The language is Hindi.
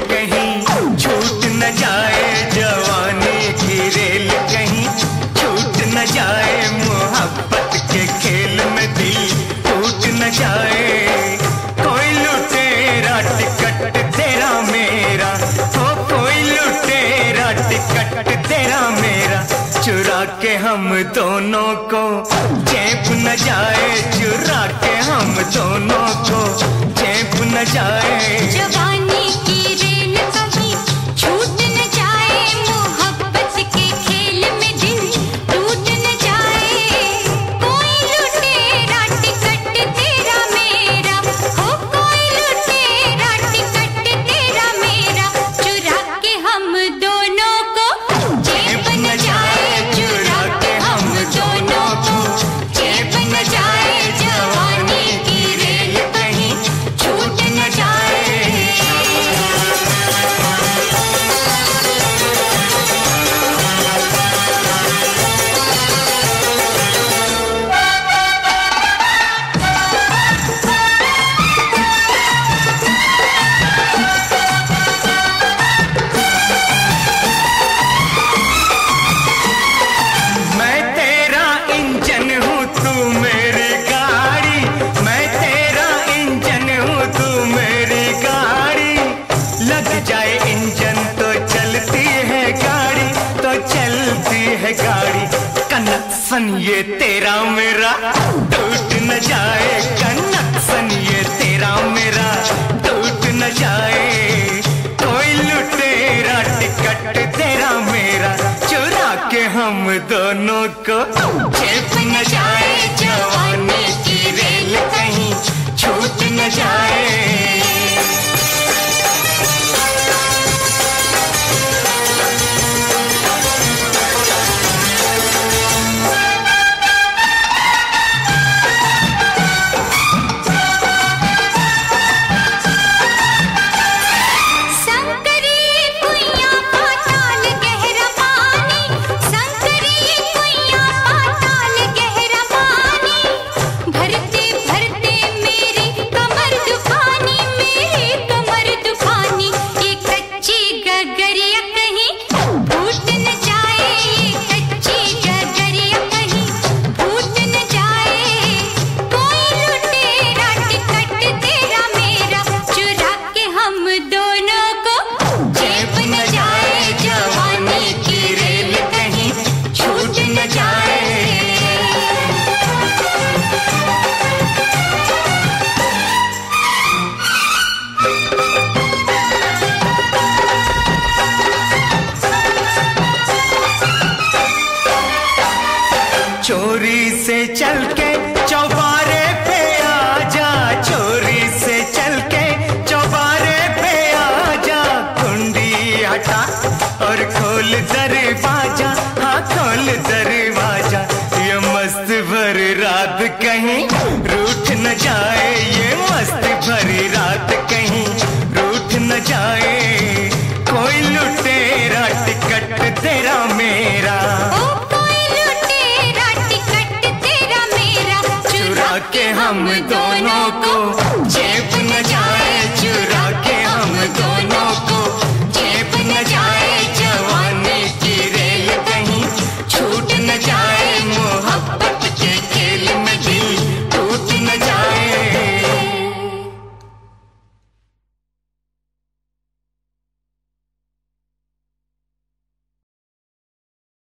कहीं छूट न जाए, जवानी की रेल कहीं छूट न जाए, मोहब्बत के खेल में दिल टूट न जाए। कोई लुटेरा टिकट तेरा मेरा, हो कोई लुटेरा टिकट तेरा मेरा, चुरा के हम दोनों को चैप न जाए, चुरा के हम दोनों को चैप न जाए। जवानी की रेल कहीं छूट न जाए, मोहब्बत के खेल में दिल टूट न जाए। कोई लुटेरा टिकट तेरा मेरा, हो कोई लुटेरा टिकट तेरा मेरा, चुरा के हम दोनों को चैप न जाए, चुरा के हम दोनों को चैप न जाए। जवानी की रेल कहीं छूट न जाए। मैं तेरा इंजन हूँ तू मेरी गाड़ी, मैं तेरा इंजन हूँ तू मेरी गाड़ी, लग जाए इंजन तो चलती है गाड़ी, तो चलती है गाड़ी। कनेक्शन ये तेरा मेरा टूट न जाए, कनेक्शन ये तेरा मेरा टूट न जाए। कोई लुटेरा टिकट तेरा मेरा, चुरा के हम दोनों को चैप न जाए, जवानी की रेल कहीं छूट न जाए। संकरी कुइयां पाताल गहरा पानी, संकरी कुइयां पाताल गहरा पानी, भरते भरते मेरी कमर दुखानी, मेरी कमर दुखानी। ये कच्ची गगरिया कहीं फूट न जाए, ये कच्ची गगरिया कहीं फूट न जाए। कोई लुटेरा टिकट तेरा मेरा, चुरा के हम दोनों को चैप न जाए, जवानी की रेल कहीं छूट न जाए। चोरी से चल के चौबारे पे आजा, चोरी से चल के चौबारे पे आजा, कुंडी हटा और खोल दरवाजा, हाँ खोल दरवाजा। ये मस्त भरी रात कहीं रूठ न जाए, ये मस्त भरी रात कहीं रूठ न जाए। कोई लुटेरा टिकट तेरा मेरा, ओ कोई लुटेरा टिकट तेरा मेरा, चुरा के हम दोनों को चैप न जाए।